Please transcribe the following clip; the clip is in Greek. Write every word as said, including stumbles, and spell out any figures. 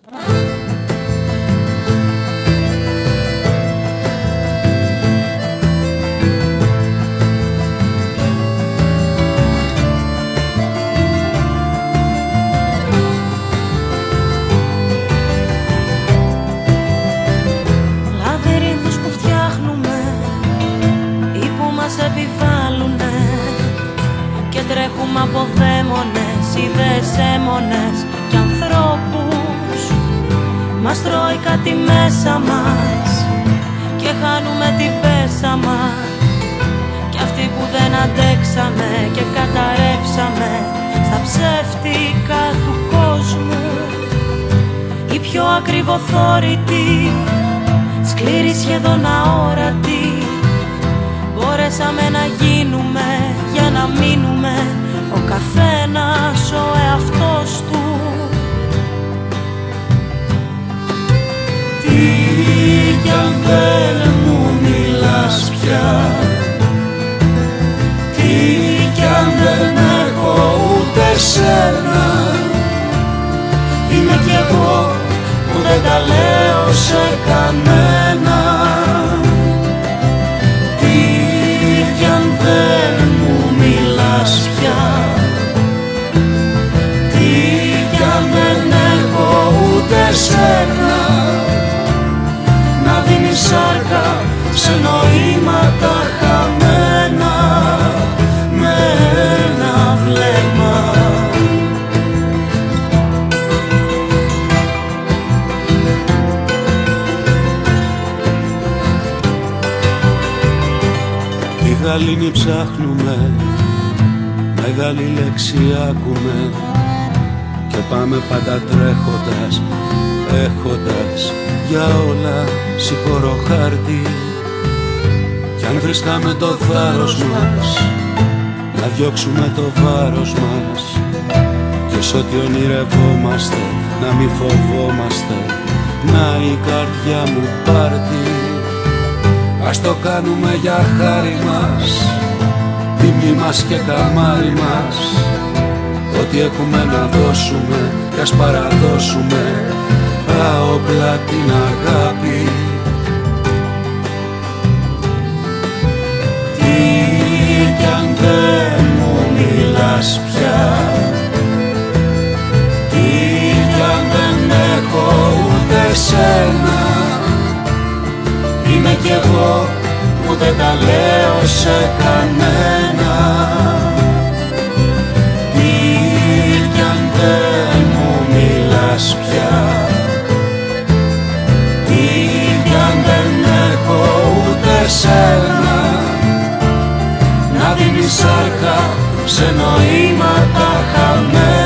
Επιβάλλουνε και τρέχουμε από δαίμονες, ιδέες έμονες και ανθρώπους. Μας τρώει κάτι μέσα μας και χάνουμε την πέσα μας. Κι αυτοί που δεν αντέξαμε και καταρρεύσαμε στα ψεύτικα του κόσμου, οι πιο ακριβοθόρητοι, σκληροί σχεδόν αόρατοι, μπορέσαμε να γίνουμε για να μείνουμε ο καθένας ο εαυτός του. Τι κι αν δεν μου μιλάς πια, τι κι αν δεν έχω ούτε σένα, είμαι κι εγώ που δεν τα λέω σε κανένα. Δεν μου μιλάς πια, τι κι αν δεν έχω ούτε σένα, να δίνεις σάρκα σε νοήματα χαμένα με ένα βλέμμα. Γαλήνη ψάχνουμε, μεγάλη λέξη άκουμε και πάμε πάντα τρέχοντας, έχοντας για όλα συγχωρώ χάρτη. Κι αν βρίσκαμε το θάρρος μας, να διώξουμε το βάρος μας και σ' ό,τι ονειρευόμαστε να μη φοβόμαστε, να η καρδιά μου πάρτι. Ας το κάνουμε για χάρη μας, τιμή μας και καμάρι μας, ό,τι έχουμε να δώσουμε κι ας παραδώσουμε άοπλα την αγάπη. Τι κι αν δεν μου μιλάς πια, τι κι αν δεν έχω ούτε σένα, είμαι κι εγώ που δεν τα λέω σε κανένα. Τι κι αν δεν μου μιλάς πια, τι κι αν δεν έχω ούτε σένα, να δίνεις σάρκα σε νοήματα χαμένα.